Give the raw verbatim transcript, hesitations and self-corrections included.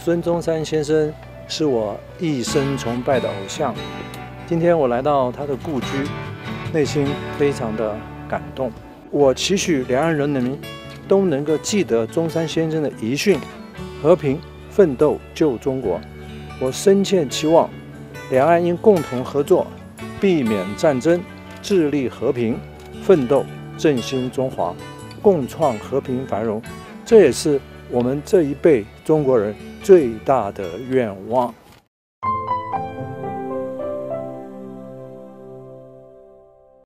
孙中山先生是我一生崇拜的偶像。今天我来到他的故居，内心非常的感动。我期许两岸人民都能够记得中山先生的遗训：和平奋斗救中国。我深切期望两岸应共同合作，避免战争，致力和平奋斗，振兴中华，共创和平繁荣。这也是我们这一辈中国人最大的愿望。